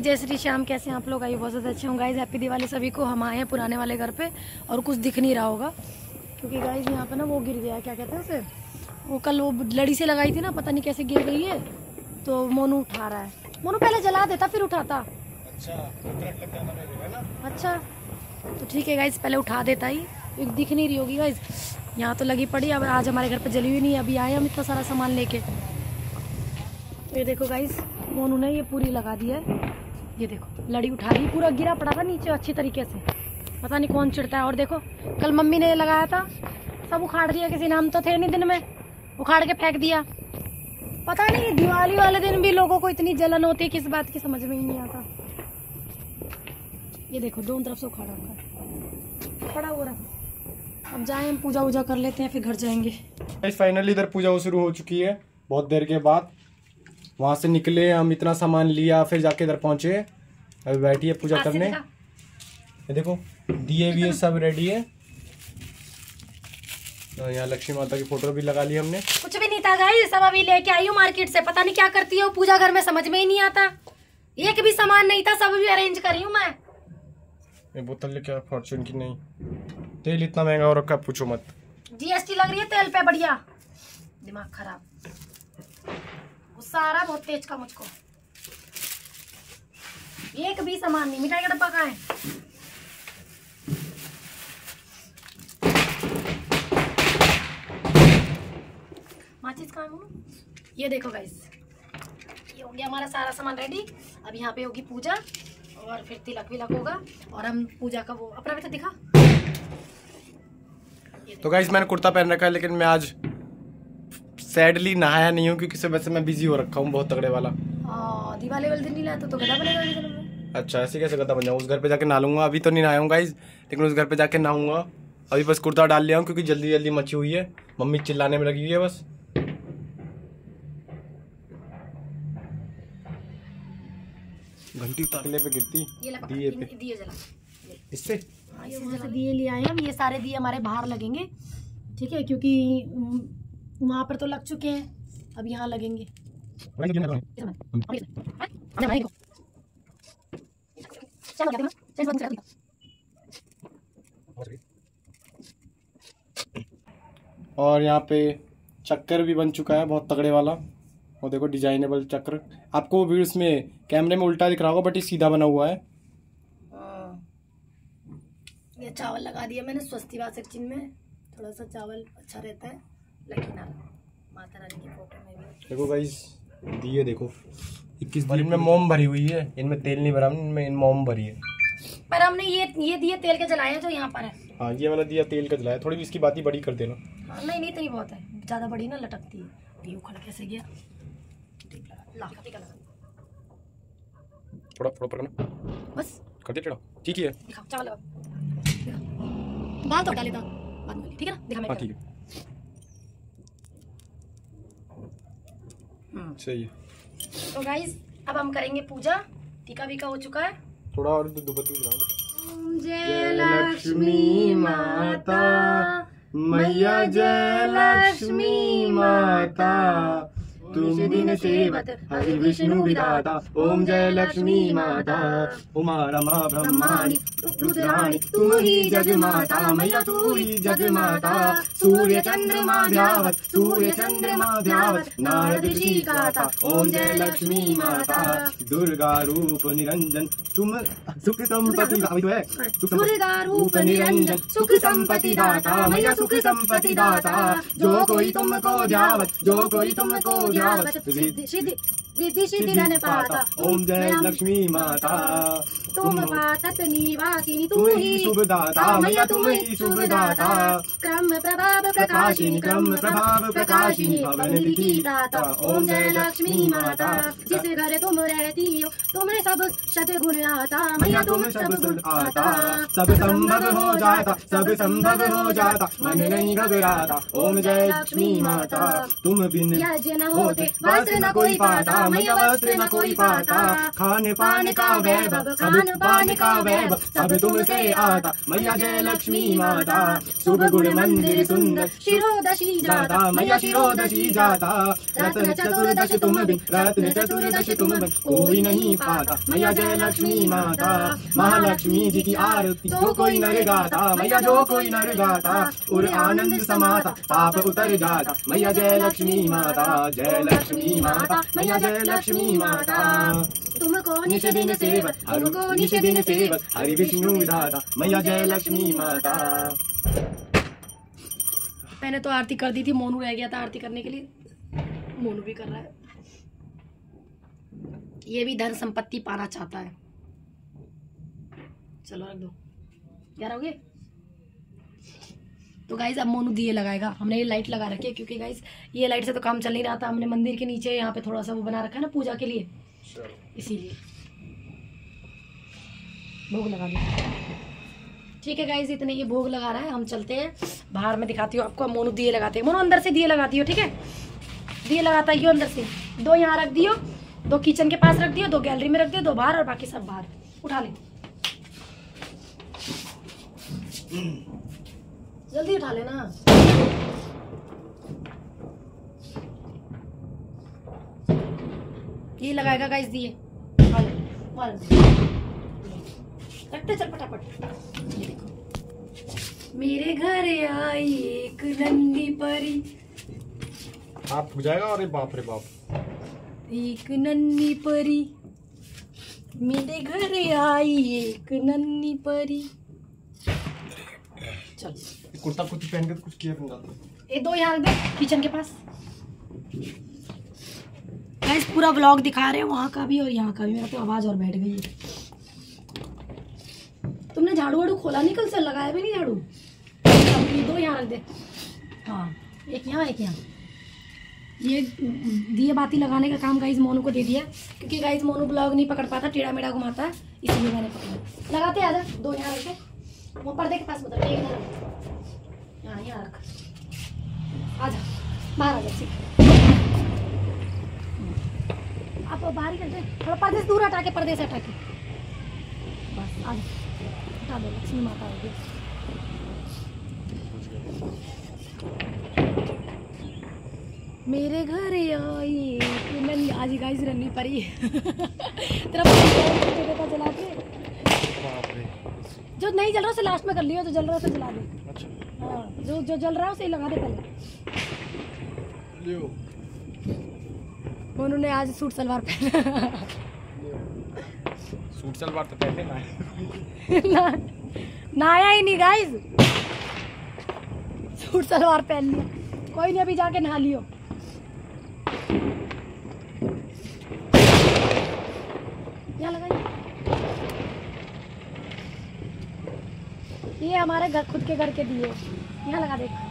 जय श्री श्याम। कैसे हैं आप लोग? आइए बहुत ज़्यादा अच्छे होंगे गाइज। हैप्पी दिवाली सभी को। हम आए हैं पुराने वाले घर पे और कुछ दिख नहीं रहा होगा क्योंकि गाइज यहाँ पे ना वो गिर गया, क्या कहते हैं उसे, वो कल वो लड़ी से लगाई थी ना, पता नहीं कैसे गिर गई है, तो मोनू उठा रहा है। मोनू पहले जला देता फिर उठाता। अच्छा तो ठीक है गाइज, पहले उठा देता ही, दिख नहीं रही होगी गाइज। यहाँ तो लगी पड़ी। अब आज हमारे घर पे जली हुई नहीं है, अभी आए हम इतना सारा सामान लेके। ये देखो गाइज, मोनू ने ये पूरी लगा दी है। ये देखो लड़ी उठा दी, पूरा गिरा पड़ा था नीचे अच्छी तरीके से, पता नहीं कौन चिढ़ता है। और देखो कल मम्मी ने लगाया था, सब उखाड़ दिया, किसी नाम तो थे नहीं दिन में, उखाड़ के फेंक दिया। पता नहीं दिवाली वाले दिन भी लोगों को इतनी जलन होती है, किस बात की समझ में ही नहीं आता। ये देखो दोनों तरफ से उखाड़ा पड़ा हुआ रहा। अब जाए हम पूजा वूजा कर लेते हैं, फिर घर जाएंगे। फाइनली इधर पूजा शुरू हो चुकी है बहुत देर के बाद। वहां से निकले हम, इतना सामान लिया, फिर जाके इधर पहुंचे। अभी बैठी है पूजा करने। ये देखो दिए भी सब रेडी है। यहाँ लक्ष्मी माता की फोटो भी लगा ली हमने। कुछ भी नहीं था गाइस, सब अभी लेके आई हूँ मार्केट से। पता नहीं क्या करती हो पूजा घर में, समझ में ही नहीं आता। एक भी सामान नहीं था, सब भी अरेंज करी हूँ मैं। ये बोतल लेके आया फॉर्चून की। नहीं तेल इतना महंगा हो रखा है, पूछो मत। जीएसटी लग रही है तेल पे, बढ़िया। दिमाग खराब, गुस्सा आ रहा बहुत तेज का मुझको। एक भी सामान नहीं। मिठाई का डब्बा कहाँ है? माचिस कहाँ है? ये देखो गाइस, ये हो गया हमारा सारा सामान रेडी। अब यहाँ पे होगी पूजा और फिर तिलक विलक होगा और हम पूजा का वो अपना भी तो दिखा। तो गाइस मैंने कुर्ता पहन रखा है, लेकिन मैं आज सैडली नहाया नहीं हूँ क्योंकि सुबह से मैं बिजी हो रखा हूँ बहुत तगड़े वाला। दिवाली वाले दिन नहीं लाया तो गधा बनेगा। अच्छा ऐसे कैसे गधा बन जाऊँ? उस घर पे जाके नहा लूंगा। अभी तो नहीं नहाया हूँ गाइस, लेकिन उस घर पे जाके नहाऊंगा। अभी बस कुर्ता डाल लिया हूँ क्योंकि जल्दी जल्दी मची हुई है, मम्मी चिल्लाने में लगी हुई है बस। घंटी तकले पे गिरती दिए पे, दिए जला इससे। दिए ले आए हम। ये सारे दिए हमारे बाहर लगेंगे, ठीक है, क्योंकि वहाँ पर तो लग चुके हैं, अब यहाँ लगेंगे। और यहाँ पे चक्कर भी बन चुका है बहुत तगड़े वाला। और देखो डिजाइनेबल चक्र, आपको वीडियोस में कैमरे में उल्टा दिख रहा होगा बट ये सीधा बना हुआ है। ये चावल लगा दिया मैंने स्वस्तिवाचक चिन्ह में, थोड़ा सा चावल अच्छा रहता है। लकीना माता रानी की फोटो में भी देखो गाइस दिए देखो 21 दिए। इनमें मोम भरी हुई है, इनमें तेल नहीं भरा, इनमें मोम भरी है। पर हमने ये दिए तेल के जलाए हैं जो यहाँ पर है। हाँ ये वाला दिया तेल का जलाया। थोड़ी भी इसकी बात ही बड़ी कर देना। हाँ, नहीं इतनी बहुत है, ज्यादा बड़ी ना लटकती है। ये उखड़ कैसे गया? थोड़ा थोड़ा पकड़ना बस, कर दे टेढ़ा। ठीक ही है। दिखाओ चावल दाल तो डाले था बाद में, ठीक है ना? दिखा मैं। हाँ ठीक है सही है। तो गाइस अब हम करेंगे पूजा। टीका वीका हो चुका है। थोड़ा और दुबत्ती दिखा। ओम जय लक्ष्मी माता मैया, जय लक्ष्मी माता, तुम दिन सेवत हरि विष्णु विधाता। ओम जय लक्ष्मी माता उमा रमा ब्रह्माणी रुद्राणी, तुम ही जग माता मैया, तू ही जग माता। सूर्य चंद्रमा ध्यावत, सूर्य चंद्रमा ध्यावत, नारद ऋषि गाता। ओम जय लक्ष्मी माता दुर्गा रूप निरंजन, तुम सुख संपत्ति है। दुर्गा रूप निरंजन, सुख संपत्ति दाता मैया, सुख संपत्ति दाता। जो कोई तुमको ध्यावत, जो कोई तुमको रिद्धि सिद्धि धन पाता। ओम जय लक्ष्मी माता तुम पातक निवासिनी, तुम ही शुभदाता मैया, तुम ही शुभदाता। क्रम प्रभाव प्रकाशिनी, क्रम प्रभाव प्रकाशिनी, भवन विधिदाता। ओम जय लक्ष्मी माता जिस घर तुम रहती हो, तुम्हें सब सद्गुण आता मैया, तुम सब गुण आता। सब संभव हो जाता, सब संभव हो जाता, मन नहीं घबराता। ओम जय लक्ष्मी माता तुम बिन यज्ञ न हो होते, वस्त्र न कोई पाता, मैया वस्त्र न कोई पाता। खान पान का वैभव, खान पान का वैभव सब तुमसे आता, मैया जय लक्ष्मी माता। शुभ गुण मंदिर सुंदर शिरोदशी जाता, मैया शिरोदशी जाता। रत्न चतुर्दश तुम बिन, रत्न चतुर्दश तुम बिन कोई नहीं पाता, मैया जय लक्ष्मी माता। महालक्ष्मी जी की आरती जो कोई नर गाता, मैया जो कोई नर गाता, उर आनंद समाता, पाप उतर जाता, मैया जय लक्ष्मी माता। जय लक्ष्मी माता, मैया जय लक्ष्मी माता। तुमको निश दिन सेवक, हमको निश दिन सेवक, हरि विष्णु विधाता, मैया जय लक्ष्मी माता। मैंने तो आरती कर दी थी, मोनू रह गया था आरती करने के लिए, मोनू भी कर रहा है। ये भी धन संपत्ति पाना चाहता है। चलो रख दो, यार हो गए। तो गाइज अब मोनू दिए लगाएगा। हमने ये लाइट लगा रखी है क्योंकि गाइज ये लाइट से तो काम चल नहीं रहा था। हमने मंदिर के नीचे यहाँ पे थोड़ा सा वो बना रखा है ना पूजा के लिए, इसीलिए भोग लगा दिया। ठीक है गाइज, इतने ये भोग लगा रहा है, हम चलते हैं बाहर। में दिखाती हूँ आपको। मोनू दिए लगाते हैं। मोनू अंदर से दिए लगाती हो, ठीक है? दिए लगाता है अंदर से। 2 यहाँ रख दियो, 2 किचन के पास रख दियो, 2 गैलरी में रख दियो, 2 बाहर और बाकी सब बाहर। उठा ले, जल्दी उठा लेना। ये लगाएगा गाइस दिए, रखते चल फटाफट। ये देखो, मेरे घर आई एक नन्ही परी। आप हो जाएगा। अरे बाप रे बाप, एक नन्ही परी, मेरे घर आई एक नन्ही परी। चल, कुर्ता कुर्ती पहन के तो कुछ किया नहीं। ये 2 यहाँ दे किचन के पास। गाइस पूरा व्लॉग दिखा रहे हैं, वहाँ का भी और यहाँ का भी। मेरा तो आवाज और बैठ गई है। तुमने झाड़ू वाड़ू खोला नहीं कल से? लगाया भी नहीं झाड़ू। ये 2 यहाँ रख दे। हाँ, एक यहाँ एक यहाँ। ये दिए बाती लगाने का काम गाइस मोनू को दे दिया, क्योंकि गाइस मोनू ब्लॉग नहीं पकड़ पाता, टेढ़ा मेढ़ा घुमाता है, इसलिए मैंने पकड़ा। लगाते आजा। 2 यहाँ रख दे, वो पर्दे के पास मतलब। एक यहाँ यहाँ रख। आजा बाहर आ जा। आप बाहर ही कर दे, थोड़ा पर्दे से दूर हटा के, पर्दे से हटा के बस। आजा, हटा दो, लक्ष्मी माता होगी। मेरे घर आई नन्ही, आज गाइस रन्नी परी। तेरा फोन जला के, जो नहीं जल रहा उसे लास्ट में कर लियो, जो जल रहा है उसे जला दे। अच्छा। हाँ, जो जल रहा है उसे लगा दे पहले। उन्होंने आज सूट सलवार पहना। सूट सलवार तो पहले ना नहाया ही नहीं गाइस, सूट सलवार पहन लिया। कोई नहीं, अभी जाके नहा लियो। यहाँ लगाइए। ये हमारे घर, खुद के घर के दिए। यहाँ लगा देख,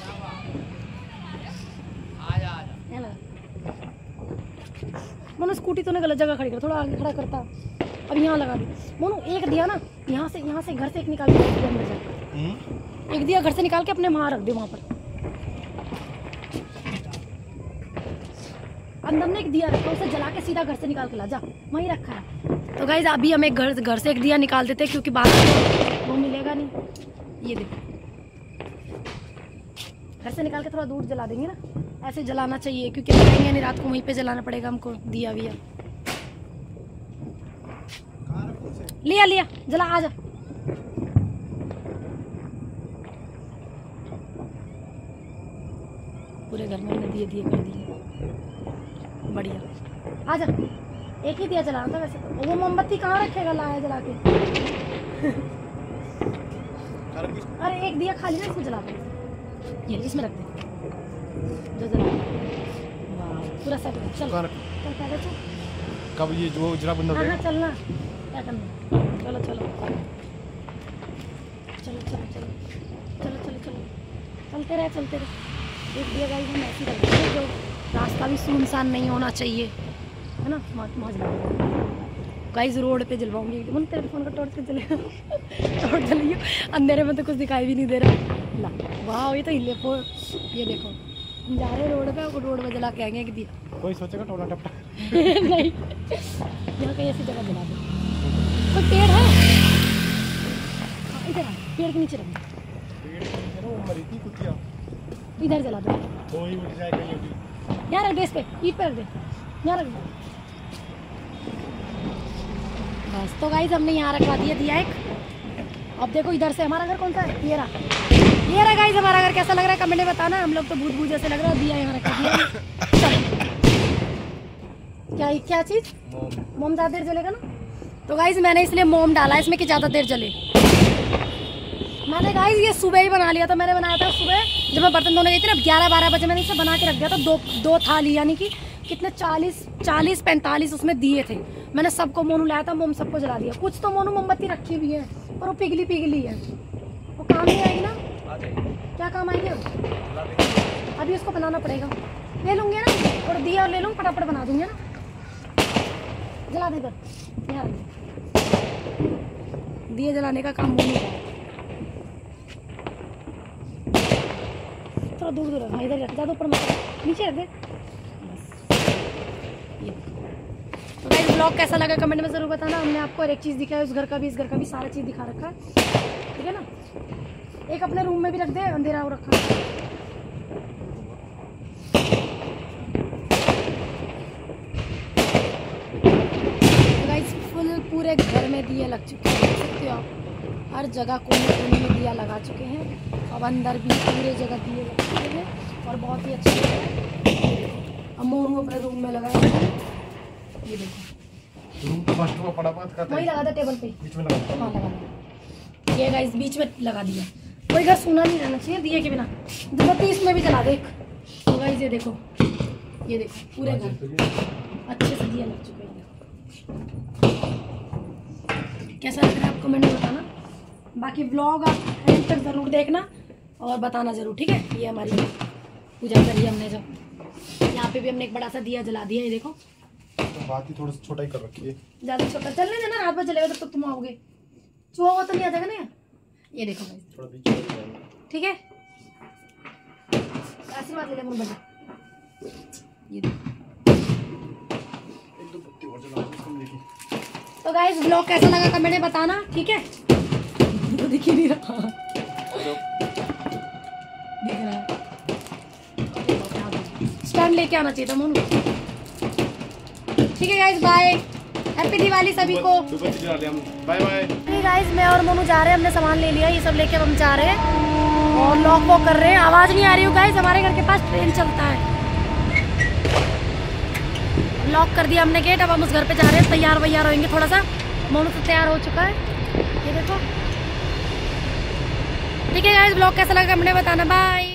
यहाँ लगा। मोनू स्कूटी तूने गलत जगह खड़ी कर, थोड़ा आगे खड़ा करता। अब यहाँ लगा दी मोनू। एक दिया ना यहाँ से घर से एक निकाल के अंदर जा। एक दिया घर से निकाल के अपने वहाँ रख दे, वहाँ पर अंदर ने एक दिया रखा, उसे जला के सीधा घर से निकाल के ला जा, वहीं रखा है। तो गाइज अभी हम एक घर से एक दिया निकाल देते हैं, क्योंकि बाहर वो मिलेगा नहीं। ये देखो, घर से निकाल के थोड़ा दूर जला देंगे ना, ऐसे जलाना चाहिए, क्योंकि रहेंगे नहीं रात को, वहीं पे जलाना पड़ेगा हमको दिया विया। लिया लिया, जला, आ जा। पूरे घर में दिए कर दिए, बढ़िया। आ जा, एक ही दिया जलाना था वैसे तो। वो मोमबत्ती कहाँ रखेगा, लाया जला के। अरे एक दिया खाली ना, इसमें जला दे। ये इसमें रख दे, जो जला। वाह, पूरा सेट। चल चल पहले चल। कब ये जो जरा बंद हो गया? हाँ चलना, क्या करना। चलो चलो चलो चलो चलो चलो चलो चलो, चलते रहे चलते रहे। एक दिया गाइस हम ऐसी रख देंगे, जो रास्ता भी सुनसान नहीं होना चाहिए, है ना। मौज गाइस रोड पे जलवाऊंगी। मन तेरे फोन का टॉर्च जलेगा। टॉर्च जलिए, अंधेरे में तो कुछ दिखाई भी नहीं दे रहा। ला, वाह, ये तो हिले। ये देखो, हम जा रहे हैं रोड पे, रोड पे जला के आएंगे एक दिया। कोई सोचेगा टोला टपटा। नहीं, यहाँ कहीं ऐसी जगह जला दो। कोई पेड़ है? हाँ, इधर आ, पेड़ के नीचे रख दो। इधर जला दो। यहाँ रख दे, इस पे ईट पे रख दे, यहाँ रख दो बस। तो गाइस हमने यहाँ रखवा दिया एक। अब देखो इधर से हमारा घर कौन सा है, ये रहा गाइस हमारा घर। कैसा लग रहा है कमेंट में बताना। हम लोग तो भूत भूत जैसे लग रहा है। दिया यहाँ रखा दिया। क्या चीज? मोम ज़्यादा देर जलेगा ना। तो गाइस मैंने इसलिए मोम डाला है इसमें कि ज़्यादा देर जले। मैंने गाइस ये सुबह ही बना लिया था। मैंने बनाया था सुबह जब मैं बर्तन धोने गई थी ना, 11-12 बजे मैंने इसे बना के रख दिया था। दो थाली यानी कि कितने 40-45 उसमें दिए थे। मैंने सबको मोनू लाया था, मोम सबको जला दिया। कुछ तो मोनू मोमबत्ती रखी हुई है पर वो पिघली है, वो काम नहीं आएगी ना। क्या काम आएगी? अभी उसको बनाना पड़ेगा। ले लूंगी ना और दिया और ले लूँगी, फटाफट बना दूंगी ना। जला दे इधर, दिए जलाने का काम मोनू है। थोड़ा दूर रख, इधर रख, ज़्यादा ऊपर मत, नीचे रख दे। तो गाइस ब्लॉग कैसा लगा कमेंट में ज़रूर बताना। हमने आपको हर एक चीज़ दिखाया, उस घर का भी इस घर का भी सारा चीज़ दिखा रखा है, ठीक है ना। एक अपने रूम में भी रख दे, अंधेरा हो रखा। तो गाइस फुल पूरे घर में दिए लग चुके हैं, देख सकते हो आप। हर जगह कोने कोने में दिया लगा चुके हैं। अब अंदर भी पूरे जगह दिए लग चुके हैं और बहुत ही अच्छा लग रहा है। अब मोनू अपने रूम में लगाया, ये देखो रूम तो फर्स्ट में फटाफट करते हैं। वही लगा दे टेबल पे, बीच में लगा। हाँ लगा दिया। ये गाइस बीच में लगा दिया। कोई घर सूना नहीं रहना चाहिए दिए के बिना। बत्ती इसमें भी जला दे एक। तो गाइस ये देखो पूरे घर अच्छे से दिया लग चुके हैं। कैसा लग रहा है आप कमेंट में बताना। बाकी ब्लॉग आप एंड तक ज़रूर देखना और बताना ज़रूर, ठीक है। ये हमारी पूजा करी हमने, जब यहाँ पे भी हमने एक बड़ा सा दिया जला दिया। ये देखो तो बात ही थोड़ा सा छोटा ही कर रखी है, ज़्यादा छोटा चलने देना, रात भर चलेगा तब तक तुम आओगे। चूहा हुआ तो नहीं आ जाएगा ना। ये देखो भाई थोड़ा बीच में, ठीक है। ऐसी बात ले बजा, ये एक दो पत्ती और जला दो, कम देखिए। तो गाइस ब्लॉग कैसा लगा कमेंट में बताना, ठीक है। तो दिख ही नहीं रहा, दिख रहा है। स्टैंड लेके आना चाहिए था मोनू। ठीक है गाइस, बाय, हैप्पी दिवाली सभी को। Bye bye. गाइस मैं और मोनू जा रहे हैं, हमने सामान ले लिया, ये सब लेके हम जा रहे हैं और लॉक वॉक कर रहे हैं। आवाज नहीं आ रही हो गाइस, हमारे घर के पास ट्रेन चलता है। लॉक कर दिया हमने गेट, अब हम उस घर पे जा रहे हैं। तैयार वैयार होंगे थोड़ा सा। मोनू तो तैयार हो चुका है, ये देखो। ठीक है गाइस, ब्लॉग कैसा लगा कमेंट में बताना। बाय।